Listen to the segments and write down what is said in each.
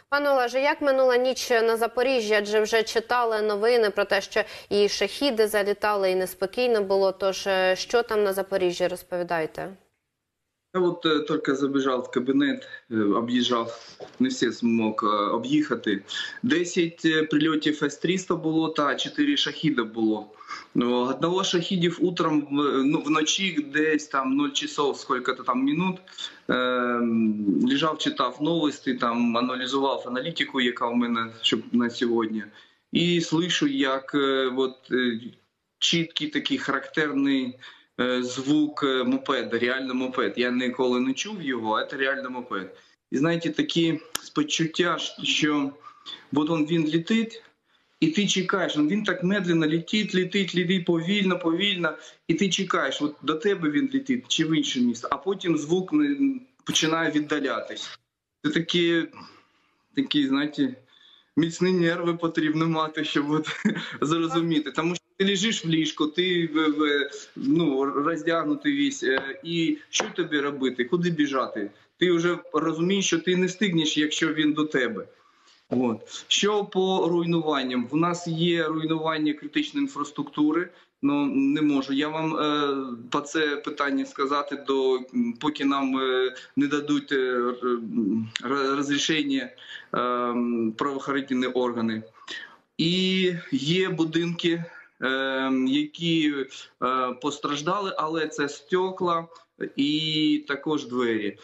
Пане Олеже, як минула ніч на Запоріжжі? Адже вже читали новини про те, що і шахіди залітали, і неспокійно було. Тож, що там на Запоріжжі, розповідайте? Я только забіжав в кабінет, об'їжджав, не всі змог об'їхати. 10 прильотів С-300 було та 4 шахіда було. Одного шахідів утром, вночі десь там 0 часов, сколько-то там минут, лежав, читав новості, там аналізував аналітику, яка у мене на сьогодні. І слышу, як чіткий такий характерний звук мопеда, реально мопед. Я ніколи не чув його, а це реально мопед. І знаєте, такі спочуття, що він летить, і ти чекаєш, він так медленно летить, повільно, і ти чекаєш, до тебе він летить, чи в інше місце, а потім звук починає віддалятись. Це такі, знаєте, міцні нерви потрібно мати, щоб зрозуміти. Тому що ти лежиш в ліжку, ти роздягнутий весь, і що тобі робити, куди біжати? Ти вже розумієш, що ти не встигнеш, якщо він до тебе. Що по руйнуванням? У нас є руйнування критичної інфраструктури, але не можу я вам по це питання сказати, поки нам не дадуть розрішення правоохоронні органи. І є будинки, які постраждали, але це стекла і також двері.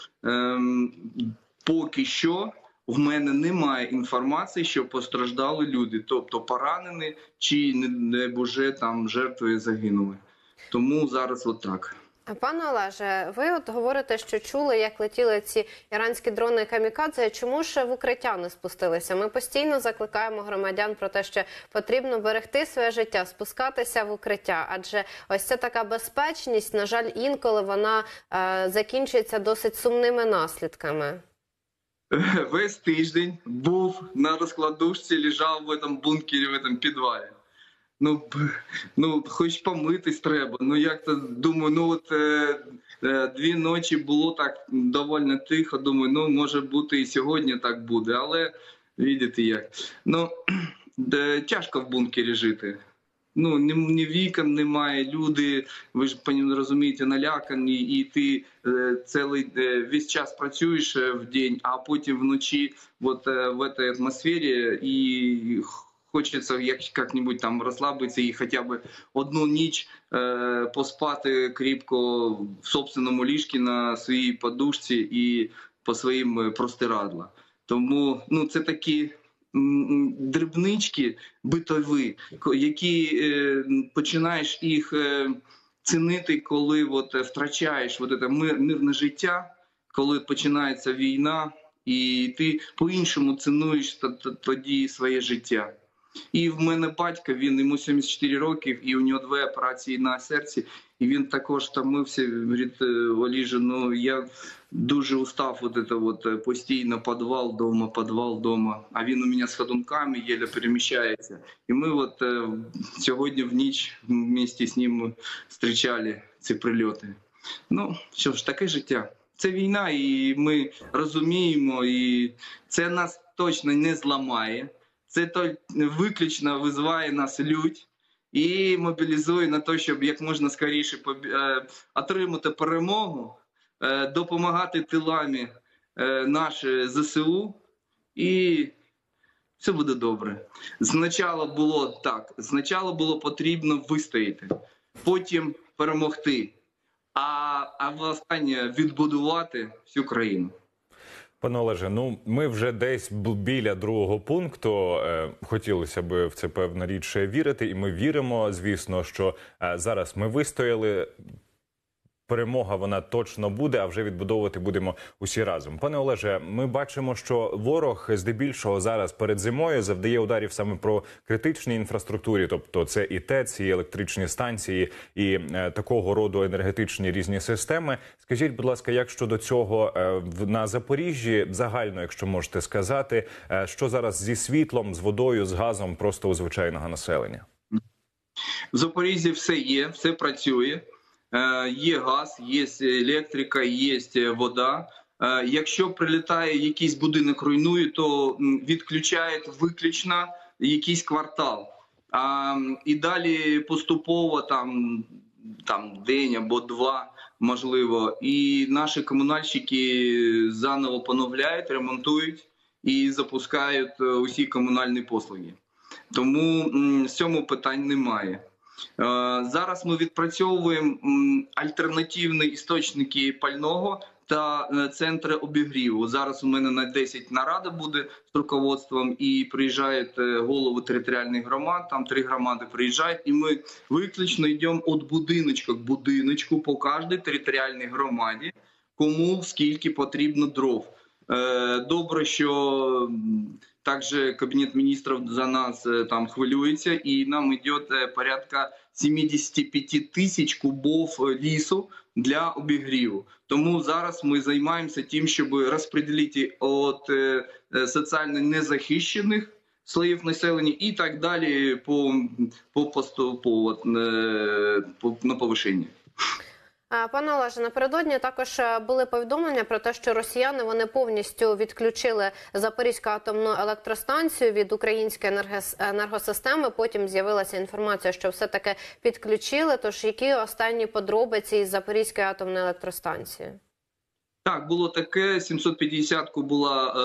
Поки що в мене немає інформації, що постраждали люди, тобто поранені чи не боже там жертви загинули. Тому зараз отак. Пане Олеже, ви говорите, що чули, як летіли ці іранські дрони камікадзе. Чому ж в укриття не спустилися? Ми постійно закликаємо громадян про те, що потрібно берегти своє життя, спускатися в укриття. Адже ось ця така безпечність, на жаль, інколи вона закінчується досить сумними наслідками. Весь тиждень був на розкладушці, лежав в цьому бункері, в цьому підвалі. Хоч помитись треба. Як-то, думаю, 2 ночі було так доволі тихо. Думаю, може бути і сьогодні так буде. Але, бачите як. Тяжко в бункері жити. Ні вікон немає, люди, ви ж розумієте, налякані, і ти весь час працюєш в день, а потім вночі в цій атмосфері, і хочеться як-небудь там розслабитися і хоча б одну ніч поспати кріпко в собственному ліжку на своїй подушці і по своїм простирадлам. Тому це такі дрібнички битові, які починаєш їх цінити, коли втрачаєш це мирне життя, коли починається війна, і ти по-іншому цінуєш тоді своє життя. І в мене батько, йому 74 роки, і у нього 2 операції на серці, і він також томився, говорить, Олеже, я дуже устав постійно підвал дома, а він у мене з ходунками еле переміщається. І ми сьогодні в ніч вместе з ним зустрічали ці прильоти. Що ж, таке життя. Це війна, і ми розуміємо, і це нас точно не зламає. Це виключно визиває нас лють і мобілізує на те, щоб як можна скоріше отримати перемогу, допомагати тилами наші ЗСУ, і все буде добре. Спочатку було потрібно вистояти, потім перемогти, а останнє відбудувати всю країну. Пане Олеже, ми вже десь біля другого пункту. Хотілося б в це, певна річ, вірити. І ми віримо, звісно, що зараз ми вистояли. Перемога, вона точно буде, а вже відбудовувати будемо усі разом. Пане Олеже, ми бачимо, що ворог здебільшого зараз перед зимою завдає ударів саме про критичній інфраструктурі, тобто це і ТЕЦ, і електричні станції, і такого роду енергетичні різні системи. Скажіть, будь ласка, як щодо цього на Запоріжжі, загально, якщо можете сказати, що зараз зі світлом, з водою, з газом просто у звичайного населення? В Запоріжжі все є, все працює. Є газ, є електрика, є вода. Якщо прилітає якийсь будинок, руйнує, то відключають виключно якийсь квартал. І далі поступово там день або два, можливо, і наші комунальщики заново поновляють, ремонтують і запускають усі комунальні послуги. Тому в цьому питань немає. Зараз ми відпрацьовуємо альтернативні істочники пального та центри обігріву. Зараз у мене на 10 нарада буде з руководством, і приїжджають голови територіальних громад, там 3 громади приїжджають, і ми виключно йдемо від будиночка к будиночку по кожній територіальній громаді, кому скільки потрібно дров. Добре, що також Кабінет міністрів за нас там хвилюється, і нам йде порядка 75 тисяч кубів лісу для обігріву. Тому зараз ми займаємося тим, щоб розподілити від соціально незахищених слоїв населення і так далі поступово на повищення. Пане Олеже, напередодні також були повідомлення про те, що росіяни вони повністю відключили Запорізьку атомну електростанцію від української енергосистеми. Потім з'явилася інформація, що все-таки підключили. Тож які останні подробиці із Запорізької атомної електростанції? Так, було таке. 750-ку була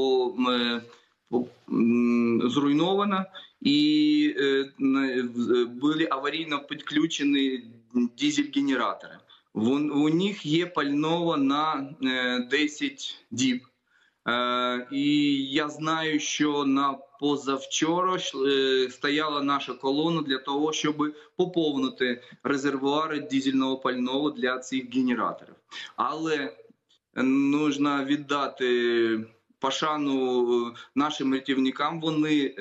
зруйнована і були аварійно підключені дизель-генератори. У них є пального на 10 діб. І я знаю, що на позавчора стояла наша колона для того, щоб поповнити резервуари дизельного пального для цих генераторів. Але потрібно віддати пошану нашим рятівникам. Вони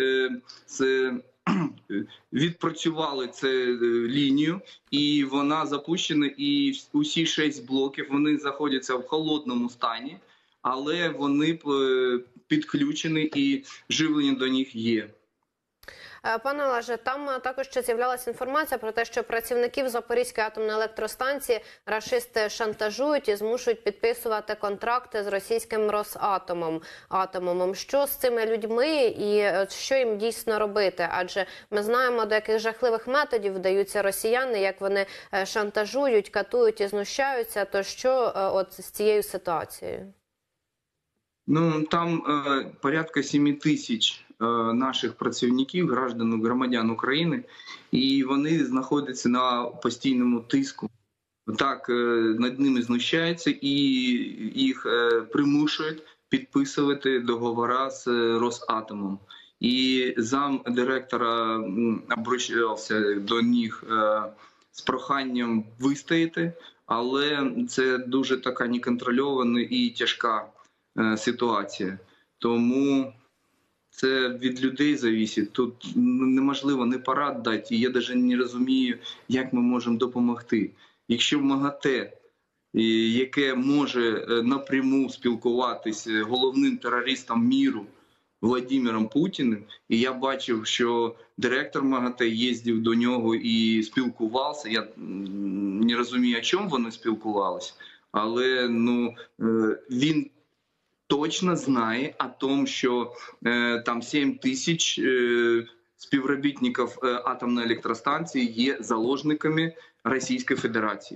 відпрацювали цю лінію, і вона запущена, і усі 6 блоків, вони знаходяться в холодному стані, але вони підключені і живлення до них є. Пане Олеже, там також ще з'являлася інформація про те, що працівників Запорізької атомної електростанції рашисти шантажують і змушують підписувати контракти з російським Росатомом. Що з цими людьми і що їм дійсно робити? Адже ми знаємо, до яких жахливих методів вдаються росіяни, як вони шантажують, катують і знущаються. То що от з цією ситуацією? Там порядка 7 тисяч наших працівників, громадян України, і вони знаходяться на постійному тиску. Так, над ними знущаються і їх примушують підписувати договори з Росатомом. І замдиректора обращався до них з проханням вистояти, але це дуже така неконтрольована і тяжка ситуація. Тому це від людей залежить. Тут неможливо не порад дати. Я навіть не розумію, як ми можемо допомогти. Якщо МАГАТЕ, яке може напряму спілкуватися головним терористом міру Владимиром Путіним, і я бачив, що директор МАГАТЕ їздив до нього і спілкувався. Я не розумію, о чому вони спілкувалися, але він точно знає о том, що там 7 тисяч співробітників атомної електростанції є заложниками Російської Федерації.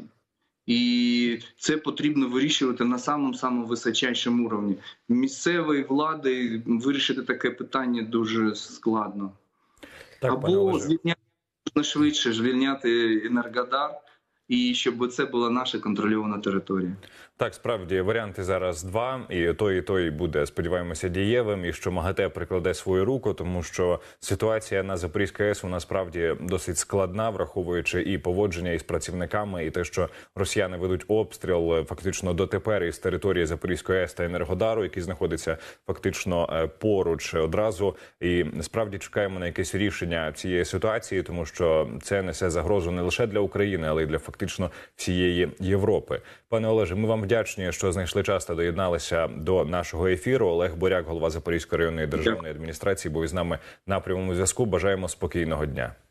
І це потрібно вирішувати на самому височайшому рівні. Місцевої влади вирішити таке питання дуже складно. Так, або звільняти швидше, звільняти Енергодар, і щоб це була наша контрольована територія. Так, справді, варіанти зараз два, і той буде, сподіваємося, дієвим, і що МАГАТЕ прикладе свою руку, тому що ситуація на Запорізькій АЕС, вона справді досить складна, враховуючи і поводження із працівниками, і те, що росіяни ведуть обстріл фактично дотепер із території Запорізької АЕС та Енергодару, який знаходиться фактично поруч одразу. І справді чекаємо на якесь рішення цієї ситуації, тому що це несе загрозу не лише для України, але й для фактично всієї Європи. Пане Олеже, ми вам вдячні, що знайшли час та доєдналися до нашого ефіру. Олег Боряк, голова Запорізької районної державної адміністрації, був із нами на прямому зв'язку. Бажаємо спокійного дня.